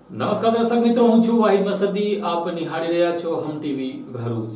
નમસ્કાર દર્શક મિત્રો, હું છું વાહિદ મસદી. આપ નિહાળી રહ્યા છો હમ ટીવી ભરૂચ.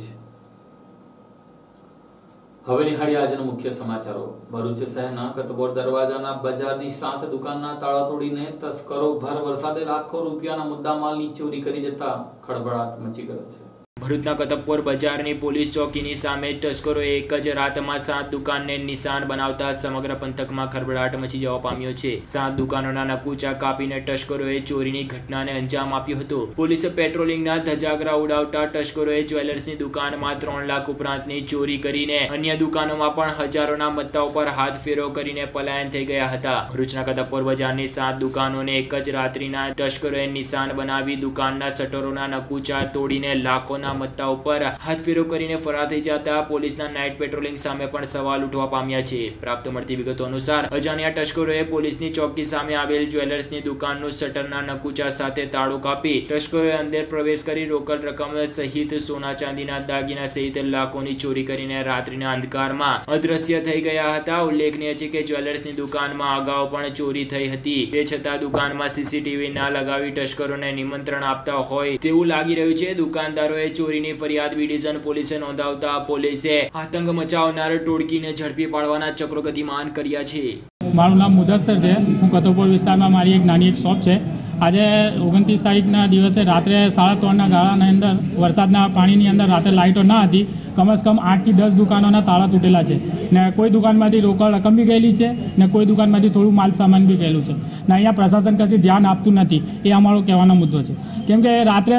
હવે નિહાળી આજના મુખ્ય સમાચારો. ભરૂચ શહેરના કતબોર દરવાજાના બજારની 7 દુકાનના તાળા તોડીને તસ્કરો ભર વરસાદે લાખો રૂપિયાના મુદ્દામાલની ચોરી કરી જતા ખળભળાટ મચી ગયો છે. ભરૂચના કતબપોર બજારની પોલીસ ચોકીની સામે તસ્કરોએ એક જ રાતમાં 7 દુકાનને નિશાન બનાવતા સમગ્ર પંથકમાં ખળભળાટ મચી જવા પામ્યો છે. 7 દુકાનોના નકુચા કાપીને તસ્કરોએ ચોરીની ઘટનાને અંજામ આપ્યો હતો. પોલીસે પેટ્રોલિંગના ધજાગરા ઉડાવતા તસ્કરોએ જ્વેલર્સની દુકાનમાં 3 લાખ ઉપરાંતની ચોરી કરીને અન્ય દુકાનોમાં પણ હજારોના મત્તા ઉપર હાથ ફેરો કરીને પલાયન થઈ ગયા હતા. ભરૂચના કતબપોર બજારની 7 દુકાનોને એક જ રાત્રિના તસ્કરોએ નિશાન બનાવી દુકાનના શટરોના નકુચા તોડીને લાખોના મત્તા ઉપર હાથફેરો કરીને ફરાર થઈ જતા પોલીસના નાઇટ પેટ્રોલિંગ સામે પણ સવાલ ઉઠવા પામ્યા છે. પ્રાપ્ત મળતી વિગતો અનુસાર અજાણ્યા તસ્કરોએ પોલીસની ચોકી સામે આવેલ જ્વેલર્સની દુકાનનું શટરના નકુચા સાથે તાળું કાપી તસ્કરોએ અંદર પ્રવેશ કરી રોકડ રકમ સહિત સોના ચાંદીના દાગીના સહિત લાખોની ચોરી કરીને રાત્રિના અંધકારમાં અદ્રશ્ય થઈ ગયા હતા. ઉલ્લેખનીય છે કે જ્વેલર્સની દુકાનમાં અગાઉ પણ ચોરી થઈ હતી. તે છતાં દુકાનમાં સીસીટીવી ના લગાવી તસ્કરોને નિમંત્રણ આપતા હોય તેવું લાગી રહ્યું છે. દુકાનદારોએ ચોરીની ફરિયાદ બી ડિવિઝન પોલીસે નોંધાવતા પોલીસે આતંક મચાવનાર ટોળકીને ઝડપી પાડવાના ચક્રો ગતિમાન કર્યા છે. મારું નામ મુદસ્સર છે. હું કતબપોર વિસ્તારમાં મારી એક નાની શોપ છે. આજે 29 તારીખના દિવસે રાત્રે 3:30ના ગાળાની અંદર વરસાદના પાણીની અંદર રાત્રે લાઇટો ના હતી. કમસે કમ 8 થી 10 દુકાનોના તાળા તૂટેલા છે ને કોઈ દુકાનમાંથી રોકડ રકમ બી ગયેલી છે ને કોઈ દુકાનમાંથી થોડું માલ સામાન બી ગયેલું છે ને અહીંયા પ્રશાસન કદી ધ્યાન આપતું નથી. એ અમારો કહેવાનો મુદ્દો છે. કેમ કે રાત્રે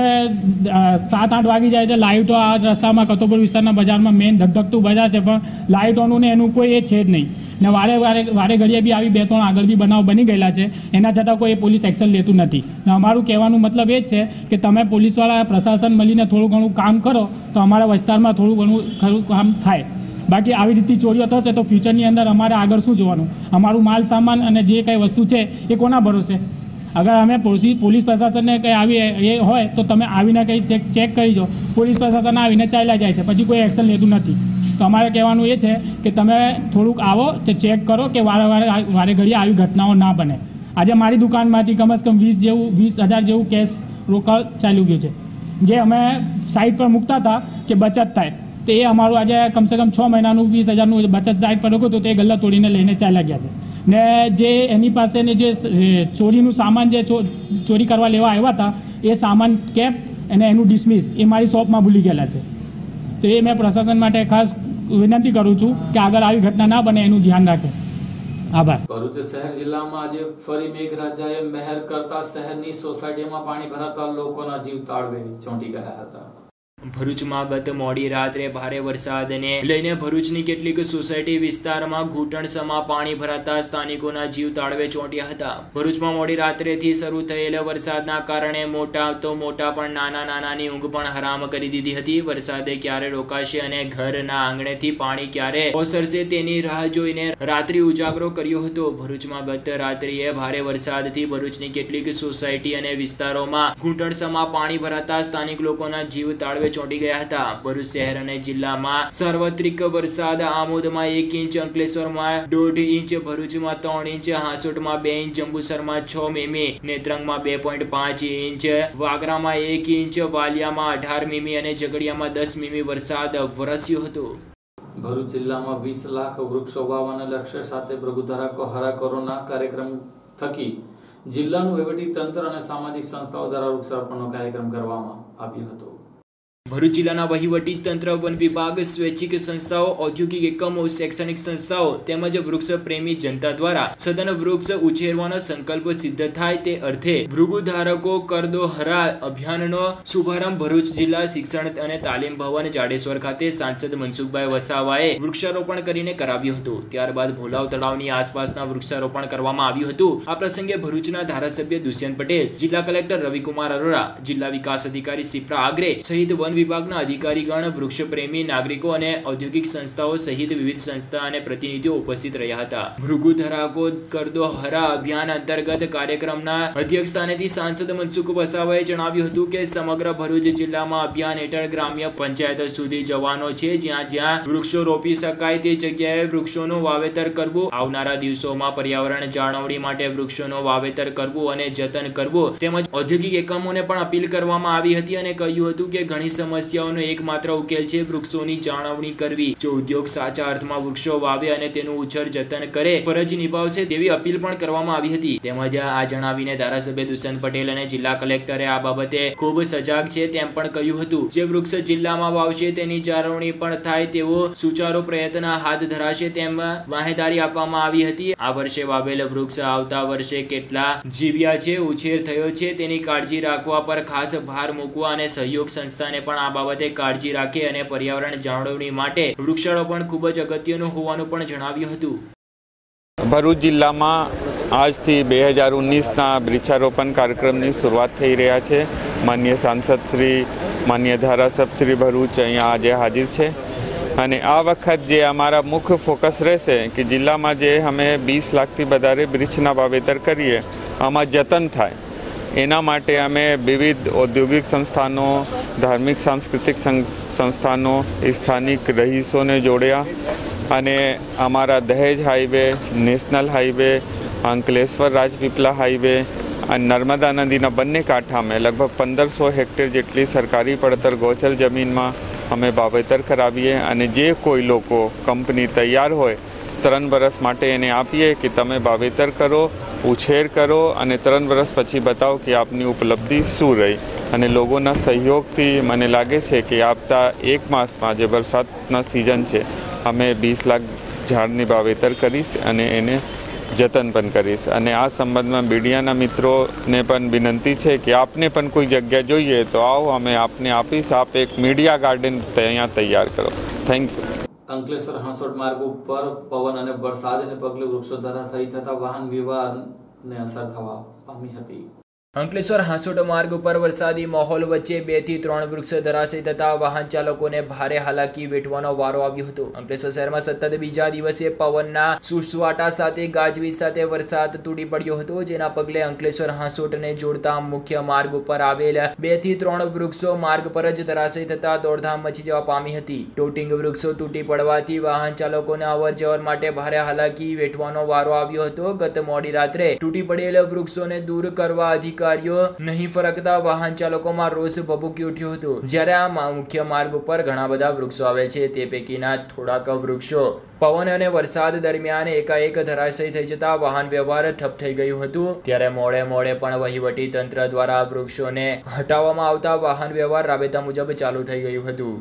7-8 વાગી જાય છે. લાઇટો આ રસ્તામાં કતબપોર વિસ્તારના બજારમાં મેઇન ધગધગતું બજાર છે, પણ લાઇટોનું ને એનું કોઈ એ છે જ નહીં ને વારે ઘડીએ બી આવી 2-3 આગળ બી બનાવ બની ગયેલા છે. એના છતાં કોઈ પોલીસ એક્શન લેતું નથી. ને અમારું કહેવાનું મતલબ એ જ છે કે તમે પોલીસવાળા પ્રશાસન મળીને થોડું ઘણું કામ કરો તો અમારા વિસ્તારમાં થોડું ઘણું ખરું કામ થાય. બાકી આવી રીતની ચોરીઓ થશે તો ફ્યુચરની અંદર અમારે આગળ શું જોવાનું? અમારું માલ સામાન અને જે કંઈ વસ્તુ છે એ કોના ભરોસે? અગર અમે પોલીસ પ્રશાસનને કંઈ આવી એ હોય તો તમે આવીને કંઈ ચેક કરી જો. પોલીસ પ્રશાસન આવીને ચાલ્યા જાય છે, પછી કોઈ એક્શન લેતું નથી. તો અમારે કહેવાનું એ છે કે તમે થોડુંક આવો તો ચેક કરો કે વારે ઘડીએ આવી ઘટનાઓ ના બને. આજે મારી દુકાનમાંથી કમસે કમ 20,000 જેવું કેશ રોકડ ચાલ્યું ગયું છે, જે અમે સાઇટ પર મૂકતા હતા કે બચત થાય. તો એ અમારું આજે કમસે કમ 6 મહિનાનું 20,000નું બચત સાઇટ પર રોક્યું તો તે ગલ્લા તોડીને લઈને ચાલ્યા ગયા છે. ને જે એની પાસે ને જે ચોરીનું સામાન જે ચોરી કરવા લેવા આવ્યા હતા એ સામાન કેપ અને એનું ડિસમિસ એ મારી શોપમાં ભૂલી ગયેલા છે. તો એ મેં પ્રશાસન માટે ખાસ વિનંતી કરું છું કે આગળ આવી ઘટના ના બને એનું ધ્યાન રાખે. આભાર. ભરૂચ શહેર જિલ્લામાં આજે ફરી મેઘરાજાએ મહેર કરતા શહેરની સોસાયટીમાં પાણી ભરાતા લોકોના જીવ તાળવે ચોંટી ગયા હતા. ભરૂચમાં ગત મોડી રાત્રે ભારે વરસાદને લઈને ભરૂચની કેટલીક સોસાયટી વિસ્તારમાં ઘૂંટણસમાં પાણી ભરાતા સ્થાનિકોના જીવ તાળવે ચોંટ્યા હતા. ભરૂચમાં મોડી રાત્રેથી શરૂ થયેલા વરસાદના કારણે મોટા પણ નાનાની ઊંઘ પણ હરામ કરી દીધી હતી. વરસાદે ક્યારે રોકાશે અને ઘરના આંગણેથી પાણી ક્યારે ઓસરશે તેની રાહ જોઈને રાત્રિ ઉજાગરો કર્યો હતો. ભરૂચમાં ગત રાત્રિએ ભારે વરસાદથી ભરૂચની કેટલીક સોસાયટી અને વિસ્તારોમાં ઘૂંટણસમાં પાણી ભરાતા સ્થાનિક લોકોના જીવ તાળવે ચોંટી ગયા હતા. ભરૂચ શહેર અને જિલ્લામાં સાર્વત્રિક વરસાદ આમોદમાં 1 ઇંચ, અંકલેશ્વરમાં 1.5 ઇંચ, ભરૂચમાં 3 ઇંચ, હાંસોટમાં 2 ઇંચ, જંબુસરમાં 6 મીમી, નેત્રંગમાં 2.5 ઇંચ, વાગરામાં 1 ઇંચ, વાલિયામાં 18 મીમી અને ઝઘડિયામાં 10 મીમી વરસાદ વરસ્યો હતો. ભરૂચ જિલ્લામાં 20 લાખ વૃક્ષો વાવવાના લક્ષ્ય સાથે પ્રભુધારા હરા કોરોના કાર્યક્રમ થકી જિલ્લાનું વહીવટી તંત્ર અને સામાજિક સંસ્થાઓ દ્વારા વૃક્ષારોપણનો કાર્યક્રમ કરવામાં આવ્યો હતો. ભરૂચ જિલ્લાના વહીવટી તંત્ર, વન વિભાગ, સ્વૈચ્છિક સંસ્થાઓ, ઔદ્યોગિક એકમો, શૈક્ષણિક સંસ્થાઓ તેમજ વૃક્ષ પ્રેમી જનતા દ્વારા સઘન વૃક્ષ ઉછેરવાનો સંકલ્પ સિદ્ધ થાય તે અર્થે ભૃગુધારકો કર દો હરા અભિયાનનો શુભારંભ ભરૂચ જિલ્લા શિક્ષણ અને તાલીમ ભવન જાડેશ્વર ખાતે સાંસદ મનસુખભાઈ વસાવાએ વૃક્ષારોપણ કરીને કરાવ્યું હતું. ત્યારબાદ ભોલાવ તળાવની આસપાસના વૃક્ષારોપણ કરવામાં આવ્યું હતું. આ પ્રસંગે ભરૂચના ધારાસભ્ય દુષ્યંત પટેલ, જિલ્લા કલેક્ટર રવિકુમાર અરોરા, જિલ્લા વિકાસ અધિકારી સિપ્રા આગ્રે સહિત વન વિભાગના અધિકારીગણ, વૃક્ષ પ્રેમી નાગરિકો અને ઔદ્યોગિક સંસ્થાઓ સહિત વિવિધ સંસ્થા અને પ્રતિનિધિઓ ઉપસ્થિત રહ્યા હતા. ભૃગુ ધરાકો કરદો હરા અભિયાન અંતર્ગત કાર્યક્રમના અધ્યક્ષસ્થાનેથી સાંસદ મનસુખ વસાવાએ જણાવ્યું હતું કે સમગ્ર ભરૂચ જિલ્લામાં અભિયાન હેઠળ ગ્રામ્ય પંચાયત સુધી જવાનો છે. જ્યાં જ્યાં વૃક્ષો રોપી શકાય તે જગ્યાએ વૃક્ષોનું વાવેતર કરવું, આવનારા દિવસોમાં પર્યાવરણ જાળવણી માટે વૃક્ષોનું વાવેતર કરવું અને જતન કરવું તેમજ ઔદ્યોગિક એકમોને પણ અપીલ કરવામાં આવી હતી અને કહ્યું હતું કે ઘણી સમસ્યાઓનો એકમાત્ર ઉકેલ છે વૃક્ષોની જાળવણી કરવી. જો ઉદ્યોગ સાચા અર્થમાં વૃક્ષો વાવે અને તેનું ઉછેર જતન કરે ફરજ નિભાવશે તેવી અપીલ પણ કરવામાં આવી હતી. તેમજ આ જણાવીને ધારાસભ્ય દુષ્યંત પટેલ અને જિલ્લા કલેક્ટરે આ બાબતે ખૂબ સજાગ છે તેમ પણ કહ્યું હતું. જે વૃક્ષ જિલ્લામાં વાવશે તેની જાળવણી પણ થાય તેવો સુચારો પ્રયત્ન હાથ ધરાશે તેમ માહિતી આપવામાં આવી હતી. આ વર્ષે વાવેલ વૃક્ષ આવતા વર્ષે કેટલા જીવ્યા છે, ઉછેર થયો છે તેની કાળજી રાખવા પર ખાસ ભાર મૂકવા અને સહયોગ સંસ્થાને પણ આ બાબતે કાળજી રાખે અને પર્યાવરણ જાળવણી માટે વૃક્ષારોપણ ખૂબ જ અગત્યનું હોવાનું પણ જણાવ્યું હતું. ભરૂચ જિલ્લામાં આજથી 2019ના વૃક્ષારોપણ કાર્યક્રમની શરૂઆત થઈ રહ્યા છે. માનનીય સાંસદ શ્રી, માનનીય ધારાસભ્ય શ્રી ભરૂચ અહીંયા આજે હાજર છે અને આ વખત જે અમારા મુખ્ય ફોકસ રહેશે કે જિલ્લામાં જે અમે 20 લાખથી વધારે વૃક્ષના વાવેતર કરીએ આમાં જતન થાય એના માટે અમે વિવિધ ઔદ્યોગિક સંસ્થાનો, ધાર્મિક સાંસ્કૃતિક સંસ્થાનો, સ્થાનિક રહીશોને જોડ્યા અને અમારા Dahej highway, national highway, Ankleshwar Rajpipla highway અને નર્મદા નદીના બંને કાંઠામાં લગભગ 1500 હેક્ટર જેટલી સરકારી પડતર ગોચર જમીનમાં અમે વાવેતર કરાવીએ અને જે કોઈ લોકો, કંપની તૈયાર હોય 3 વર્ષ માટે એને આપીએ કે તમે વાવેતર કરો, ઉછેર કરો અને 3 વર્ષ પછી બતાવો કે આપની ઉપલબ્ધિ શું રહી. અને લોકોના સહયોગથી મને લાગે છે કે આવતા 1 માસમાં જે વરસાદના સિઝન છે અમે 20 લાખ ઝાડની વાવેતર કરીશ અને એને જતન પણ કરીશ. અને આ સંબંધમાં મીડિયાના મિત્રોને પણ વિનંતી છે કે આપને પણ કોઈ જગ્યા જોઈએ તો આવો, અમે આપને આપીશ. આપ એક મીડિયા ગાર્ડન અહીંયા તૈયાર કરો. Thank you. અંકલેશ્વર હાંસોટ માર્ગ ઉપર પવન અને વરસાદને પગલે વૃક્ષો ધરાશાયી થતા વાહન વ્યવહારને અસર થવા પામી હતી. અંકલેશ્વર હાંસોટ માર્ગ ઉપર વરસાદી માહોલ વચ્ચે 2 થી 3 વૃક્ષ ધરાશયી થતા વાહન ચાલકોને ભારે હાલાકી વેઠવાનો વારો આવ્યો હતો. અંકલેશ્વર શહેરમાં સતત બીજા દિવસે પવનના સુસવાટા સાથે ગાજવીજ સાથે વરસાદ તૂટી પડ્યો હતો, જેના પગલે અંકલેશ્વર હાંસોટને જોડતા મુખ્ય માર્ગ ઉપર આવેલ 2 થી 3 વૃક્ષો માર્ગ પર જ ધરાશયી થતા દોડધામ મચી જવા પામી હતી. ટોટિંગ વૃક્ષો તૂટી પડવાથી વાહન ચાલકોને અવરજવર માટે ભારે હાલાકી વેઠવાનો વારો આવ્યો હતો. ગત મોડી રાત્રે તૂટી પડેલ વૃક્ષોને દૂર કરવા અધિકારીઓ નહીં ફરકતા વાહન ચાલકોમાં રોષ ભભૂકી ઉઠ્યો હતો. જ્યારે આ મુખ્ય માર્ગ ઉપર ઘણા બધા વૃક્ષો આવેલ છે તે પૈકીના થોડાક વૃક્ષો પવન અને વરસાદ દરમિયાન એકાએક ધરાશયી થઈ જતા વાહન વ્યવહાર ઠપ થઈ ગયું હતું. ત્યારે મોડે પણ વહીવટી તંત્ર દ્વારા વૃક્ષોને હટાવવામાં આવતા વાહન વ્યવહાર રાબેતા મુજબ ચાલુ થઈ ગયું હતું.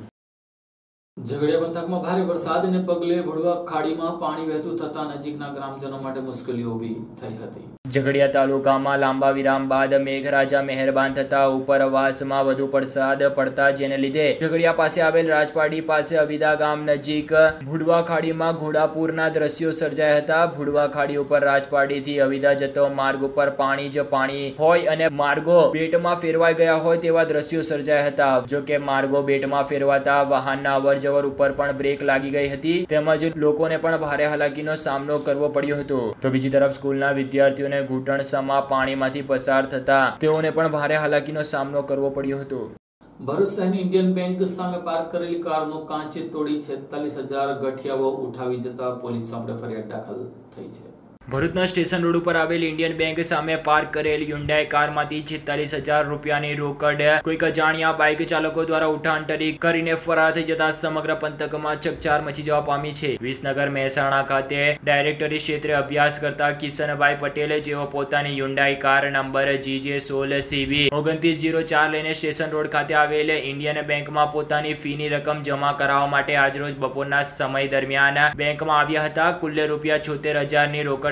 ઝઘડિયા પંથકમાં ભારે વરસાદને પગલે ભુડવા ખાડીમાં પાણી વહેતું થતા નજીકના ગ્રામજનો માટે મુશ્કેલીઓ ઊભી થઈ હતી. ઝઘડિયા તાલુકામાં લાંબા વિરામ બાદ મેઘરાજા મહેરબાન થતા ઉપરવાસમાં વધુ વરસાદ પડતા જેને લીધે ઝઘડિયા પાસે આવેલ રાજપાડી પાસે અવિદા ગામ નજીક ભુડવા ખાડીમાં ઘોડાપૂરના દ્રશ્યો સર્જાયા હતા. ભુડવા ખાડી ઉપર રાજપાડીથી અવિદા જતો માર્ગ ઉપર પાણી જ પાણી હોય અને માર્ગો બેટમાં ફેરવાઈ ગયા હોય તેવા દ્રશ્યો સર્જાયા હતા. જો કે માર્ગો બેટમાં ફેરવાતા વાહનના અવરજવર ઉપર પણ બ્રેક લાગી ગઈ હતી તેમજ લોકોને પણ ભારે હાલાકીનો સામનો કરવો પડ્યો હતો. તો બીજી તરફ સ્કૂલના વિદ્યાર્થીઓને ઘૂંટણસમા પાણીમાંથી પસાર થતા તેઓને પણ ભારે હાલાકીનો સામનો કરવો પડ્યો હતો. ભરૂચ શહેરની ઇન્ડિયન બેંક સામે પાર્ક કરેલી કારનો કાંચ તોડી 46,000 ગઠિયાઓ ઉઠાવી જતા પોલીસ ચોપડે ફરિયાદ દાખલ થઈ છે. ભરૂચના સ્ટેશન રોડ ઉપર આવેલ ઇન્ડિયન બેંક સામે પાર્ક કરેલ હ્યુન્ડાઈ કારમાંથી 46,000 રૂપિયાની રોકડ કોઈક અજાણ્યા બાઇક ચાલકો દ્વારા ઉઠાંતરી કરીને ફરાર થઈ જતા સમગ્ર પંથકમાં ચકચાર મચી જવા પામી છે. વિસનગર મહેસાણા ખાતે ડાયરેક્ટરી ક્ષેત્રે અભ્યાસ કરતા કિશનભાઈ પટેલે જેઓ પોતાની હ્યુન્ડાઈ કાર નંબર GJ16CV 2904 લઈને સ્ટેશન રોડ ખાતે આવેલ ઇન્ડિયન બેંકમાં પોતાની ફીની રકમ જમા કરાવવા માટે આજરોજ બપોરના સમય દરમિયાન બેંકમાં આવ્યા હતા. કુલ રૂપિયા 76,000ની રોકડ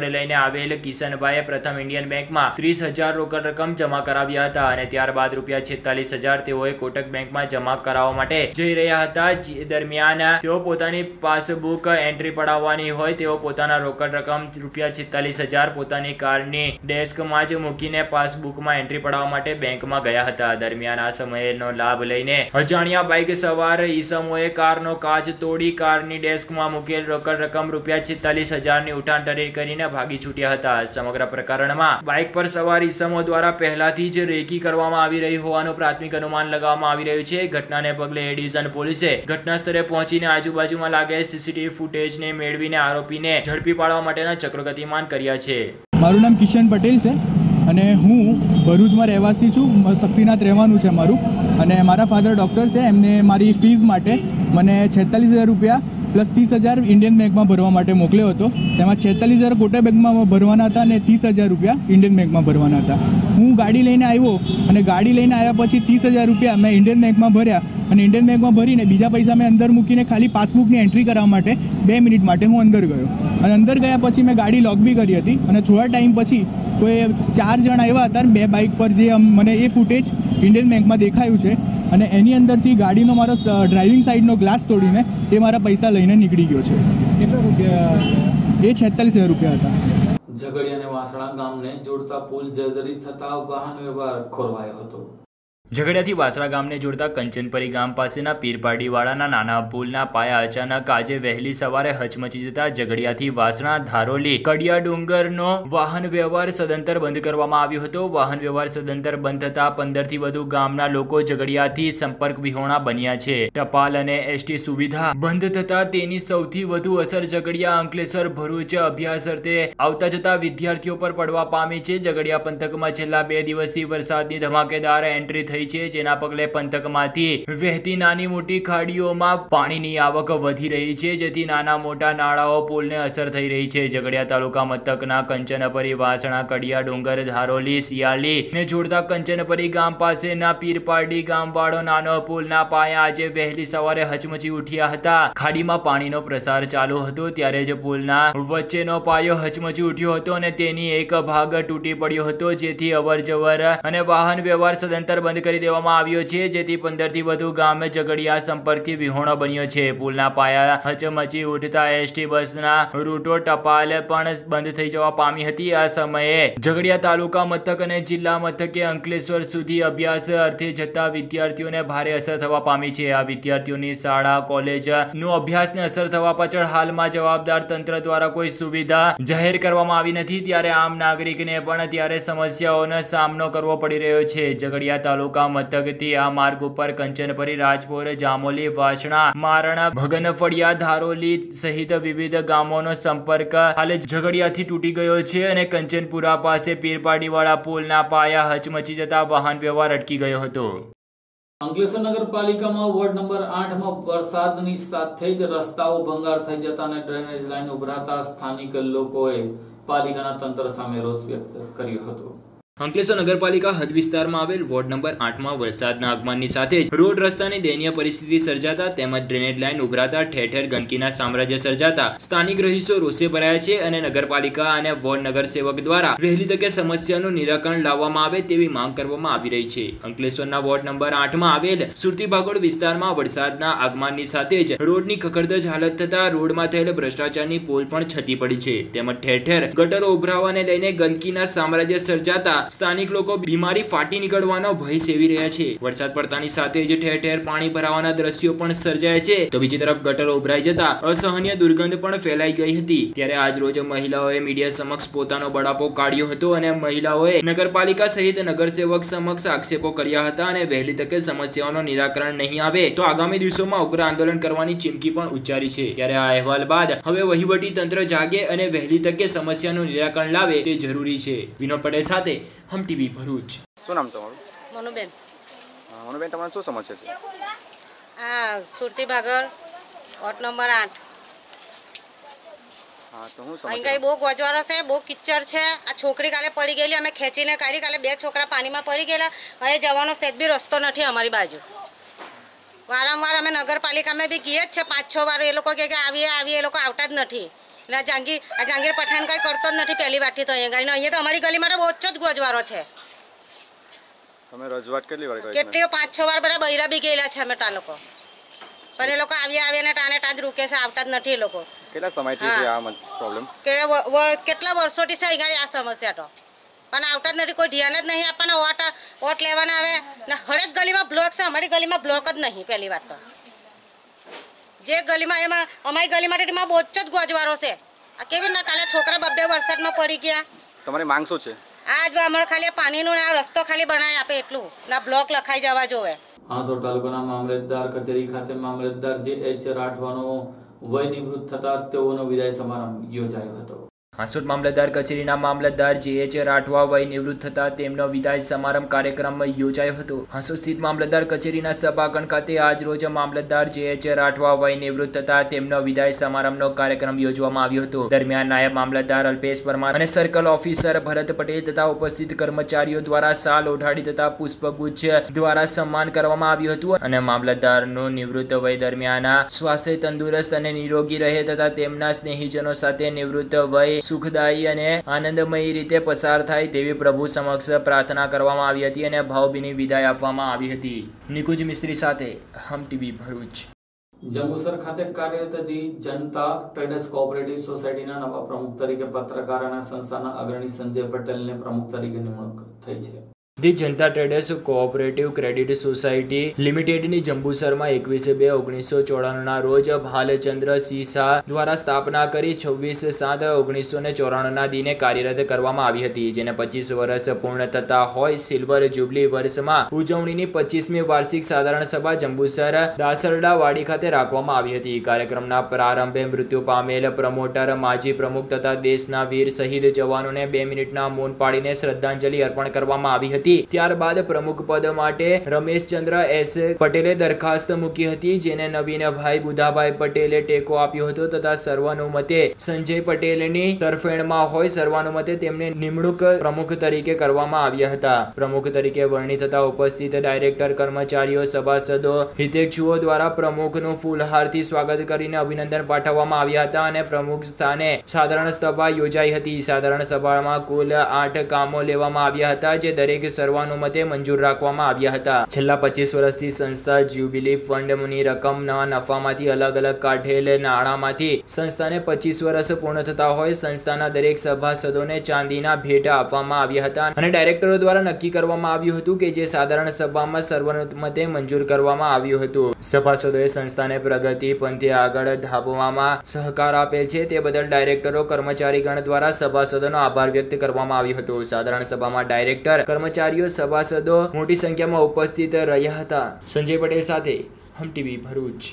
રોકડ લઈને આવેલ કિશનભાઈએ પ્રથમ ઇન્ડિયન બેંકમાં 30,000 રોકડ રકમ જમા કરાવ્યા હતા અને ત્યારબાદ ₹46,000 તેઓએ કોટક બેંકમાં જમા કરાવવા માટે જઈ રહ્યા હતા. જે દરમિયાન તેઓ પોતાની પાસબુક એન્ટ્રી પડાવવાની હોય તેઓ પોતાના રોકડ રકમ ₹46,000 પોતાની કારની ડેસ્કમાં જ મૂકીને પાસબુકમાં એન્ટ્રી પડાવવા માટે બેંકમાં ગયા હતા. દરમિયાન આ સમયનો લાભ લઈને અજાણ્યા બાઇક સવાર ઈસમોએ કારનો કાચ તોડી કારની ડેસ્કમાં મૂકેલ રોકડ રકમ ₹46,000 ની ઉઠાંતરી કરીને ભાગી છૂટ્યા હતા. સમગ્ર પ્રકરણમાં બાઇક પર સવાર ઈસમો દ્વારા પહેલાથી જ રેકી કરવામાં આવી રહી હોવાનું પ્રાથમિક અનુમાન લગાવવામાં આવી રહ્યું છે. ઘટનાને પગલે એ ડિવિઝન પોલીસે ઘટના સ્થળે પહોંચીને આજુબાજુમાં લાગેલ સીસીટીવી ફૂટેજને મેળવીને આરોપીને ઝડપી પાડવા માટેના ચક્રો ગતિમાન કર્યા છે. મારું નામ કિશન પટેલ છે અને હું ભરૂચમાં રહેવાસી છું. શક્તિનાથ રહેવાનું છે મારું અને મારા ફાધર ડૉક્ટર છે. એમને મારી ફીસ માટે મને ₹46,000 પ્લસ 30,000 ઇન્ડિયન બેંકમાં ભરવા માટે મોકલ્યો હતો. તેમાં 46,000 કોટક બેંકમાં ભરવાના હતા અને ₹30,000 ઇન્ડિયન બેંકમાં ભરવાના હતા. હું ગાડી લઈને આવ્યો અને ગાડી લઈને આવ્યા પછી ₹30,000 મેં ઇન્ડિયન બેંકમાં ભર્યા અને ઇન્ડિયન બેંકમાં ભરીને બીજા પૈસા મેં અંદર મૂકીને ખાલી પાસબુકની એન્ટ્રી કરવા માટે 2 મિનિટ માટે હું અંદર ગયો અને અંદર ગયા પછી મેં ગાડી લોક બી કરી હતી અને થોડા ટાઈમ પછી કોઈ 4 જણ આવ્યા હતા 2 બાઇક પર જે મને એ ફૂટેજ ઇન્ડિયન બેંકમાં દેખાયું છે અને એની અંદરથી ગાડીનો મારો ડ્રાઇવિંગ સાઇડનો ગ્લાસ તોડીને તે મારા પૈસા લઈને નીકળી ગયો છે. કેટલા રૂપિયા? એ ₹46,000 હતા. ઝઘડિયા અને વાસણા ગામને જોડતા પુલ જર્જરિત થતા વાહન વ્યવહાર ખોરવાયો હતો. ઝઘડિયાથી વાસણા ગામને જોડતા કંચનપરી ગામ પાસેના પીરપાડીવાળાના નાના પુલના પાયા અચાનક આજે વહેલી સવારે હચમચી જતા ઝઘડિયાથી વાસણા ધારોલી કડિયા ડુંગરનો વાહન વ્યવહાર સદંતર બંધ કરવામાં આવ્યો હતો. વાહન વ્યવહાર સદંતર બંધ થતા 15 થી વધુ ગામના લોકો ઝઘડિયાથી સંપર્ક વિહોણા બન્યા છે. ટપાલ અને એસટી સુવિધા બંધ થતા તેની સૌથી વધુ અસર ઝઘડિયા, અંકલેશ્વર, ભરૂચ અભ્યાસ અર્થે આવતા જતા વિદ્યાર્થીઓ પર પડવા પામી છે. ઝઘડિયા પંથકમાં છેલ્લા 2 દિવસથી વરસાદની ધમાકેદાર એન્ટ્રી થઈ છે, જેના પગલે પંથકમાંથી વહેતી નાની મોટી ખાડીઓમાં પાણીની આવક વધી રહી છે, જેથી નાના મોટા નાળાઓ પુલને અસર થઈ રહી છે. ઝઘડિયા તાલુકા મથકના કંચનપરી, વાસણા, કડિયા ડુંગર, ધારોલી, શિયાળી ને જોડતા કંચનપરી ગામ પાસેના પીરપાડી ગામવાળો નાનો પુલના પાયા આજે વહેલી સવારે હચમચી ઉઠ્યા હતા. ખાડીમાં પાણીનો પ્રસાર ચાલુ હતો ત્યારે જ પુલના વચ્ચેનો પાયો હચમચી ઉઠ્યો હતો અને તેની એક ભાગ તૂટી પડ્યો હતો, જેથી અવરજવર અને વાહન વ્યવહાર સદંતર બંધ કરી દેવામાં આવ્યો છે, જેથી 15 થી વધુ ગામ ઝઘડિયા સંપર્કથી વિહોણો બન્યો છે. પુલના પાયા હચમચી ઉઠતા એસટી બસના રૂટો, ટપાલ પણ બંધ થઈ જવા પામી હતી. આ સમયે ઝઘડિયા તાલુકા મથક અને જિલ્લા મથકે અંકલેશ્વર સુધી અભ્યાસ અર્થે જતા વિદ્યાર્થીઓને ભારે અસર થવા પામી છે. આ વિદ્યાર્થીઓની શાળા, કોલેજ નો અભ્યાસને અસર થવા પાછળ હાલમાં જવાબદાર તંત્ર દ્વારા કોઈ સુવિધા જાહેર કરવામાં આવી નથી, ત્યારે આમ નાગરિકને પણ ત્યારે સમસ્યાઓનો સામનો કરવો પડી રહ્યો છે. ઝઘડિયા તાલુકા મથકથી આ માર્ગ ઉપર કંચનપરી, રાજપોર, જામોલી, વાસણા, મારણા, ભગનફળિયા, ધારોલી સહિત વિવિધ ગામોનો સંપર્ક હાલ ઝઘડિયાથી તૂટી ગયો છે અને કંચનપુરા પાસે પીરપાડીવાળા પુલના પાયા હચમચી જતા વાહન વ્યવહાર અટકી ગયો હતો. અંકલેશ્વર નગરપાલિકામાં વોર્ડ નંબર 8માં વરસાદની સાથે જ રસ્તાઓ ભંગાર થઈ જતા અને ડ્રેનેજ લાઈન ઉભરાતા સ્થાનિક લોકોએ પાલિકાના તંત્ર સામે રોષ વ્યક્ત કર્યો હતો. અંકલેશ્વર નગરપાલિકા હદ વિસ્તારમાં આવેલ વોર્ડ નંબર 8માં વરસાદના આગમનની સાથે જ રોડ રસ્તાની દયનીય પરિસ્થિતિ સર્જાતા તેમજ ડ્રેનેજ લાઇન ઉભરાતા ઠેર ઠેર ગંદકીના સામ્રાજ્ય સર્જાતા સ્થાનિક રહીશો રોષે ભરાયા છે અને નગરપાલિકા અને વોર્ડ નગરસેવક દ્વારા વહેલી તકે સમસ્યાનું નિરાકરણ લાવવામાં આવે તેવી માંગ કરવામાં આવી રહી છે. અંકલેશ્વરના વોર્ડ નંબર 8માં આવેલ સુરતી ભાગોળ વિસ્તારમાં વરસાદના આગમનની સાથે જ રોડની ખખડધજ હાલત થતા રોડમાં થયેલ ભ્રષ્ટાચારની પોલ પણ છતી પડી છે, તેમજ ઠેર ઠેર ગટરો ઉભરાવાને લઈને ગંદકીના સામ્રાજ્ય સર્જાતા સ્થાનિક લોકો બીમારી ફાટી નીકળવાનો ભય સેવી રહ્યા છે. વરસાદ પડતાની સાથે જ ઠેર ઠેર પાણી ભરાવાના દ્રશ્યો પણ સર્જાય છે, તો બીજી તરફ ગટરો ઉભરાઈ જતા અસહનીય દુર્ગંધ પણ ફેલાઈ ગઈ હતી. ત્યારે આજ રોજ મહિલાઓએ મીડિયા સમક્ષ પોતાનો બળાપો કાઢ્યો હતો અને મહિલાઓએ નગરપાલિકા સહિત નગરસેવક સમક્ષ આક્ષેપો કર્યા હતા અને વહેલી તકે સમસ્યાઓનું નિરાકરણ નહીં આવે તો આગામી દિવસોમાં ઉગ્ર આંદોલન કરવાની ચીમકી પણ ઉચ્ચારી છે. ત્યારે આ અહેવાલ બાદ હવે વહીવટી તંત્ર જાગે અને વહેલી તકે સમસ્યાનું નિરાકરણ લાવે તે જરૂરી છે. વિનોદ પટેલ સાથે હમ ટીવી ભરૂચ. શું નામ તમારું? મનુબેન. મનુબેન, તમારે શું સમસ્યા છે? આ સુરતી ભાગળ વોર્ડ નંબર 8. હા, તો હું સમસ્યા? અહીં કઈ બહુ ગોજવારો છે, બહુ કિચ્ચર છે. આ છોકરી કાલે પડી ગયેલી, અમે ખેંચીને કાઢી. કાલે 2 છોકરા પાણીમાં પડી ગયેલા. હવે જવાનો સેજ બી રસ્તો નથી અમારી બાજુ. વારંવાર અમે નગરપાલિકામાં બી ગઈએ જ છે 5-6 વાર. એ લોકો કે આવીએ આવીએ, એ લોકો આવતા જ નથી. એટલે જાંગીર પઠાણ કંઈ કરતો જ નથી પહેલી વાતથી તો અહીંયા તો અમારી ગલીમાં તો બહુ જ ગોજવારો છે. તમે રજૂઆત કેટલી વાર કરી? કેટલી 5-6 વાર બધા બૈરા બી ગયેલા છે અમે તા લોકો, પણ એ લોકો આવ્યા ને ટાને ટાજ રૂકે છે, આવતા જ નથી એ લોકો. કેટલા સમયથી છે આ પ્રોબ્લેમ? કેટલા વર્ષોથી છે અહીંયા આ સમસ્યા તો, પણ આવતા જ નથી, કોઈ ધ્યાન જ નહીં આપવાના. વોટ લેવાના આવે ને હરેક ગલીમાં બ્લોક છે, અમારી ગલીમાં બ્લોક જ નહીં. પહેલી વાત તો જે ગલીમાં એમાં અમારી ગલીમાં એમાં બહુ જ ગોજવારો છે. આ કેવી રીતના કાલે છોકરા 2 વરસાદમાં પડી ગયા. તમારી માંગ શું છે? આજ અમારે ખાલી પાણીનો રસ્તો ખાલી બનાવી આપે એટલું, ના બ્લોક લખાઈ જવા જોવે. હાંસોડ તાલુકાના મામલતદાર કચેરી ખાતે મામલતદાર જે.એચ. રાઠવાનો વય નિવૃત્ત થતા તેઓનો વિદાય સમારંભ યોજાયો હતો. હાંસોડ મામલતદાર કચેરીના મામલતદાર જે.એચ. રાઠવા વય નિવૃત્ત થતા તેમનો વિદાય સમારંભ કાર્યક્રમ યોજાયો હતો. હાંસોડ સ્થિત મામલતદાર કચેરીના સભાખંડ ખાતે આજ રોજ મામલતદાર જે.એચ. રાઠવા વય નિવૃત્ત થતા તેમનો વિદાય સમારંભનો કાર્યક્રમ યોજવામાં આવ્યો હતો. દરમિયાન નાયબ મામલતદાર અલ્પેશ પરમાર અને સર્કલ ઓફિસર ભરત પટેલ તથા ઉપસ્થિત કર્મચારીઓ દ્વારા શાલ ઓઢાડી તથા પુષ્પગુચ્છ દ્વારા સન્માન કરવામાં આવ્યું હતું અને મામલતદારનું નિવૃત્ત વય દરમિયાન સ્વાસ્થ્ય તંદુરસ્ત અને નિરોગી રહે તથા તેમના સ્નેહીજનો સાથે નિવૃત્ત વય સુખદાયી અને આનંદમયી રીતે પસાર થાય તેવી પ્રભુ સમક્ષ પ્રાર્થના કરવામાં આવી હતી અને ભાવભીની વિદાય આપવામાં આવી હતી. નિકુંજ મિસ્ત્રી સાથે હમ ટીવી ભરૂચ. જંબુસર ખાતે કાર્યરત દી જનતા ટ્રેડર્સ કોઓપરેટિવ સોસાયટીના નવા પ્રમુખ તરીકે પત્રકાર અને સંસ્થાના અગ્રણી સંજય પટેલને પ્રમુખ તરીકે નિમણૂક થઈ છે. The Janata traders cooperative credit society લિમિટેડની જંબુસરમાં 21/2/1994 રોજ ભાલચંદ્ર સિંહ શાહ દ્વારા સ્થાપના કરી 26/7/1994 દિને કાર્યરત કરવામાં આવી હતી, જેને 25 વર્ષ પૂર્ણ થતા હોય સિલ્વર જ્યુબલી વર્ષમાં ઉજવણીની 25મી વાર્ષિક સાધારણ સભા જંબુસર દાસરડા વાડી ખાતે રાખવામાં આવી હતી. કાર્યક્રમના પ્રારંભે મૃત્યુ પામેલ પ્રમોટર, માજી પ્રમુખ તથા દેશના વીર શહીદ જવાનોને 2 મિનિટના મૌન પાડીને શ્રદ્ધાંજલિ અર્પણ કરવામાં આવી હતી. ત્યારબાદ પ્રમુખ પદ માટે રમેશચંદ્ર એસ પટેલે દરખાસ્ત મૂકી હતી, જેને નવીનભાઈ બુધાભાઈ પટેલે ટેકો આપ્યો હતો તથા સર્વાનુમતે સંજય પટેલની તરફેણમાં હોય સર્વાનુમતે તેમને નિમણૂક પ્રમુખ તરીકે કરવામાં આવ્યા હતા. પ્રમુખ તરીકે વરણી થતા ઉપસ્થિત ડાયરેક્ટર, કર્મચારીઓ, સભાસદો, હિતેચ્છુઓ દ્વારા પ્રમુખનું ફૂલહારથી સ્વાગત કરીને અભિનંદન પાઠવવામાં આવ્યા હતા અને પ્રમુખ સ્થાને સાધારણ સભા યોજાઈ હતી. સાધારણ સભામાં કુલ 8 કામો લેવામાં આવ્યા હતા, જે દરેક સર્વાનુમતે મંજૂર રાખવામાં આવ્યા હતા. છેલ્લા 25 વર્ષથી સંસ્થા જ્યુબિલી ફંડની રકમના નફામાંથી અલગ અલગ કાઢેલ નાણાંમાંથી સંસ્થાને 25 વર્ષ પૂર્ણ થતા હોય સંસ્થાના દરેક સભાસદોને ચાંદીના ભેટ આપવામાં આવ્યા હતા અને ડાયરેક્ટરો દ્વારા નક્કી કરવામાં આવ્યું હતું કે જે સાધારણ સભામાં સર્વાનુમતે મંજૂર કરવામાં આવ્યું હતું. સભાસદોએ સંસ્થાને પ્રગતિ પંથે આગળ ધાપવામાં સહકાર આપેલ છે તે બદલ ડાયરેક્ટરો, કર્મચારીગણ દ્વારા સભાસદોનો આભાર વ્યક્ત કરવામાં આવ્યો હતો. સાધારણ સભામાં ડાયરેક્ટર, કર્મચારીઓ, સભાસદો મોટી સંખ્યામાં ઉપસ્થિત રહ્યા હતા. સંજય પટેલ સાથે હમ ટીવી ભરૂચ.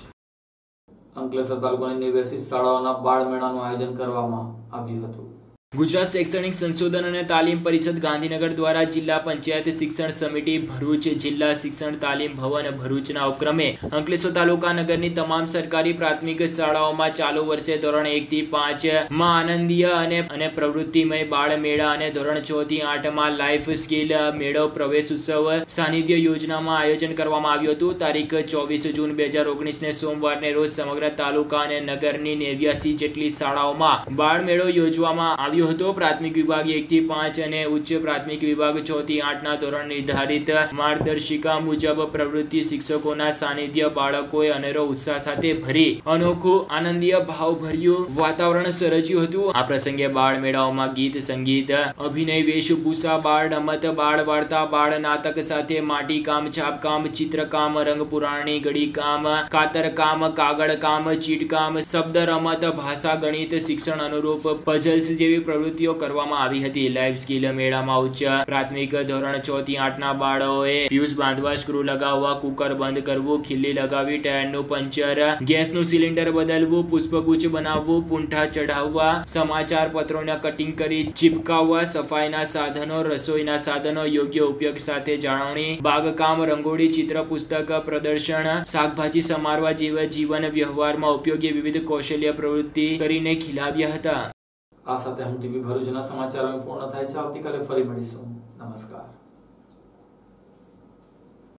અંકલેશ્વર તાલુકાની નિવાસી શાળાઓના બાળ મેળાનું આયોજન કરવામાં આવ્યું હતું. ગુજરાત શૈક્ષણિક સંશોધન અને તાલીમ પરિષદ ગાંધીનગર દ્વારા જિલ્લા પંચાયત શિક્ષણ સમિતિ ભરૂચ, જિલ્લા શિક્ષણ તાલીમ ભવન ભરૂચના ઉપક્રમે અંકલેશ્વર તાલુકા નગરની તમામ સરકારી પ્રાથમિક શાળાઓમાં ચાલુ વર્ષે ધોરણ 1 થી 5 માં આનંદીય અને પ્રવૃત્તિમય બાળ મેળા અને ધોરણ 6 થી 8 માં લાઈફ સ્કિલ મેળો પ્રવેશ ઉત્સવ સાનિધ્ય યોજનામાં આયોજન કરવામાં આવ્યું હતું. તારીખ 24 જૂન 2019 ને સોમવારને રોજ સમગ્ર તાલુકા અને નગરની 89 જેટલી શાળાઓમાં બાળ મેળો યોજવામાં આવ્યો હતો. પ્રાથમિક વિભાગ 1 થી 5 અને ઉચ્ચ પ્રાથમિક વિભાગ 6 થી 8 ના ધોરણ નિર્ધારિત માર્ગદર્શિકા મુજબ પ્રવૃત્તિ શિક્ષકોના સાનિધ્ય બાળકોએ અનેરો ઉત્સાહ સાથે ભરી અનોખું આનંદીય ભાવભર્યું વાતાવરણ સર્જ્યું હતું. આ પ્રસંગે બાળ મેળાઓમાં ગીત, સંગીત, અભિનય, વેશભૂષા, બાળ રમત, બાળ વાર્તા, બાળ નાટક સાથે માટીકામ, છાપકામ, ચિત્રકામ, રંગપુરાણી, ગળીકામ, કાતરકામ, કાગળકામ, ચીટકામ, શબ્દ રમત, ભાષા, ગણિત, શિક્ષણ અનુરૂપ પઝલ્સ જેવી પ્રવૃત્તિઓ કરવામાં આવી હતી. લાઈફ સ્કિલ મેળામાં ઉચ્ચ પ્રાથમિક ધોરણ 6 થી 8 ના બાળકોએ ફ્યુઝ બાંધવા, સ્ક્રૂ લગાવવા, કુકર બંધ કરવું, ખીલ્લી લગાવી, ટાયરનું પંચર, ગેસનું સિલિન્ડર બદલવું, પુષ્પગુચ્છ બનાવવું, પૂંઠા ચઢાવવા, સમાચાર પત્રોના કટિંગ કરી ચીપકાવવા, સફાઈના સાધનો, રસોઈના સાધનો યોગ્ય ઉપયોગ સાથે જાળવણી, બાગકામ, રંગોળી, ચિત્ર પુસ્તક પ્રદર્શન, શાકભાજી સમારવા જેવા જીવન વ્યવહારમાં ઉપયોગી વિવિધ કૌશલ્ય પ્રવૃત્તિ કરીને ખીલાવ્યા હતા. આ સાથે હમ ટીવી ભરૂચના સમાચારો પૂર્ણ થાય છે. આવતીકાલે ફરી મળીશું. નમસ્કાર.